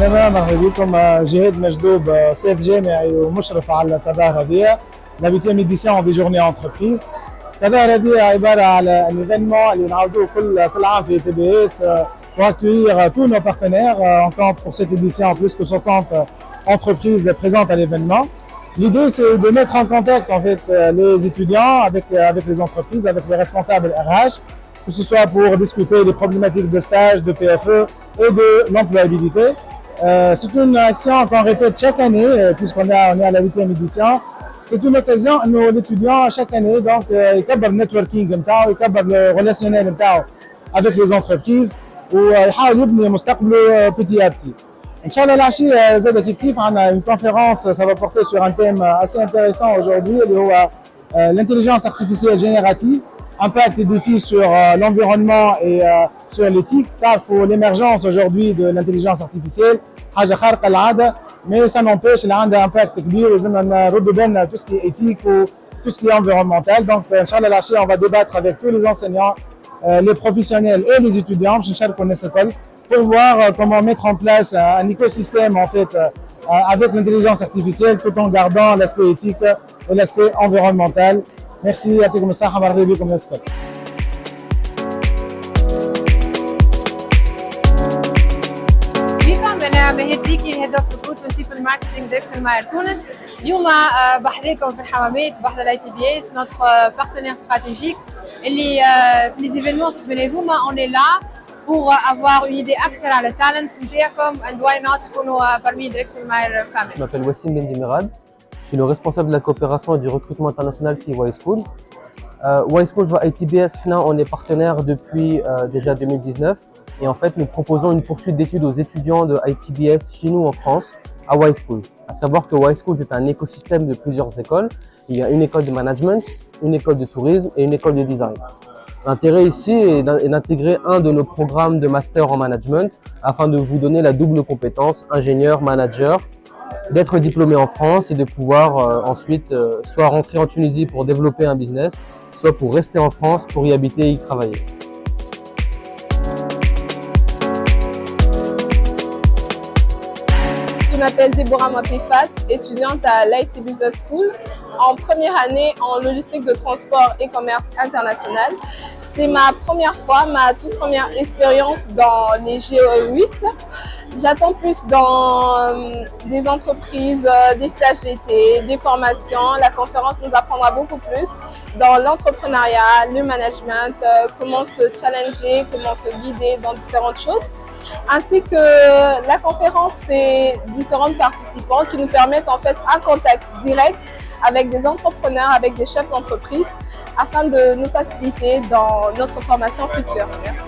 تمام، مرحبا بكم. جهاد مجدوب، استاذ جامعي ومشرف على التظاهرة هذه لا 8e édition دي جورني انتربريز. التظاهرة هذه عبارة على ان ايفينمون اللي نعاودوه كل عام في تي بي اس pour accueillir tous nos partenaires. On compte pour cette édition plus que 60 entreprises présentes à l'événement. L'idée, c'est de mettre en contact en fait les étudiants avec les entreprises, avec les responsables RH, que ce soit pour discuter des problématiques de stage, de PFE et de l'employabilité. C'est une action qu'on répète chaque année, puisqu'on est à la 8e édition. C'est une occasion où l'étudiant, chaque année, donc, il كبر le networking نتاعو, يكبر le relationnel نتاعو avec les entreprises ويحاول يبني مستقبله petit à petit. Inch'Allah, العشية زاد كيف on a une conférence, ça va porter sur un thème assez intéressant aujourd'hui, اللي هو l'intelligence artificielle générative, impact et défis sur l'environnement et sur l'éthique. تعرفوا l'émergence aujourd'hui de l'intelligence artificielle حاجة خارقة العادة, mais ça n'empêche اللي عندها impact كبير ولازمنا نردوا بالنا tout ce qui est éthique ou tout ce qui est environnemental. Donc Inch'Allah, العشية on va débattre avec tous les enseignants, les professionnels et les étudiants باش نشاركوا الناس الكل pour voir comment mettre en place un écosystème en fait avec l'intelligence artificielle tout en gardant l'aspect éthique et l'aspect environnemental. Merci, يعطيكم الصحة, مرحبا بكم الناس الكل. أنا مهد ديكي Head of Recruitment People Marketing دريكسل ماير تونس. اليوم بحذاكم في الحمامات بحذا الاي تي بي اس notre partenaire stratégique اللي في les événements كيف هذوما on est là pour avoir une idée أكثر على التالنتس نتاعكم and why not تكونوا parmi دريكسل ماير family. Je m'appelle Wassim Bendimirad, je suis le responsable de la coopération et du recrutement international chez Y Schools. Y Schools ITBS, on est partenaire depuis déjà 2019 et en fait nous proposons une poursuite d'études aux étudiants de ITBS chez nous en France à Y Schools. À savoir que Y Schools est un écosystème de plusieurs écoles. Il y a une école de management, une école de tourisme et une école de design. L'intérêt ici est d'intégrer un de nos programmes de master en management afin de vous donner la double compétence ingénieur, manager, d'être diplômé en France et de pouvoir ensuite soit rentrer en Tunisie pour développer un business, soit pour rester en France, pour y habiter et y travailler. Je m'appelle Déborah Mapifat, étudiante à l'IT Business School en première année en logistique de transport et commerce international. C'est ma première fois, ma toute première expérience dans les GE8. J'attends plus dans des entreprises, des stages d'été, des formations. La conférence nous apprendra beaucoup plus dans l'entrepreneuriat, le management, comment se challenger, comment se guider dans différentes choses. Ainsi que la conférence, c'est différents participants qui nous permettent en fait un contact direct avec des entrepreneurs, avec des chefs d'entreprise afin de nous faciliter dans notre formation future. Merci.